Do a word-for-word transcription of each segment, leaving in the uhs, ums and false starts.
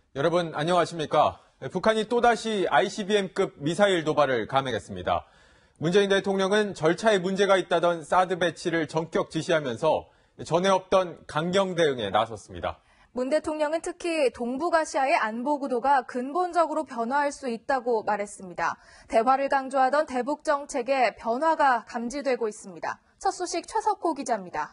여러분 안녕하십니까? 북한이 또다시 아이씨비엠급 미사일 도발을 감행했습니다. 문재인 대통령은 절차에 문제가 있다던 사드 배치를 전격 지시하면서 전에 없던 강경 대응에 나섰습니다. 문 대통령은 특히 동북아시아의 안보 구도가 근본적으로 변화할 수 있다고 말했습니다. 대화를 강조하던 대북 정책에 변화가 감지되고 있습니다. 첫 소식 최석호 기자입니다.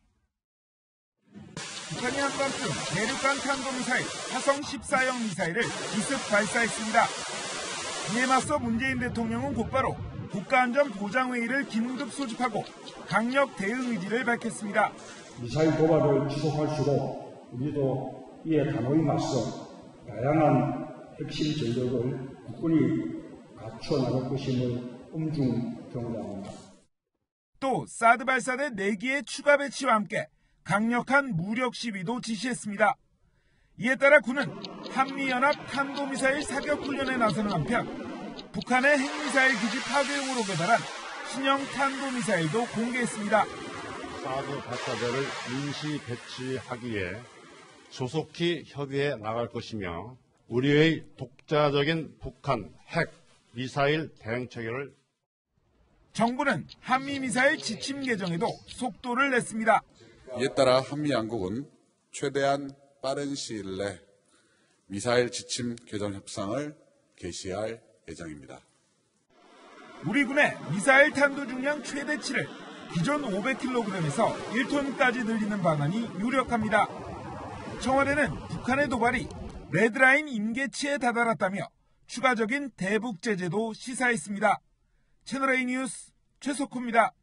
북한이 한밤중 대륙간 탄도미사일 화성 십사형 미사일을 기습 발사했습니다. 이에 맞서 문재인 대통령은 곧바로 국가안전보장회의를 긴급 소집하고 강력 대응 의지를 밝혔습니다. 미사일 도발을 지속할수록 우리도 이에 단호히 맞서 다양한 핵심 전력을 국군이 갖춰 나갈 것임을 엄중 경고합니다. 또 사드 발사대 네 기의 추가 배치와 함께 강력한 무력 시위도 지시했습니다. 이에 따라 군은 한미연합 탄도미사일 사격훈련에 나서는 한편 북한의 핵미사일 기지 파괴용으로 개발한 신형 탄도미사일도 공개했습니다. 사드 발사대를 임시 배치하기에 조속히 협의해 나갈 것이며 우리의 독자적인 북한 핵 미사일 대응 체계를 정부는 한미미사일 지침 개정에도 속도를 냈습니다. 이에 따라 한미 양국은 최대한 빠른 시일 내 미사일 지침 개정 협상을 개시할 예정입니다. 우리 군의 미사일 탄도 중량 최대치를 기존 오백 킬로그램에서 일 톤까지 늘리는 방안이 유력합니다. 청와대는 북한의 도발이 레드라인 임계치에 다다랐다며 추가적인 대북 제재도 시사했습니다. 채널A 뉴스 최석호입니다.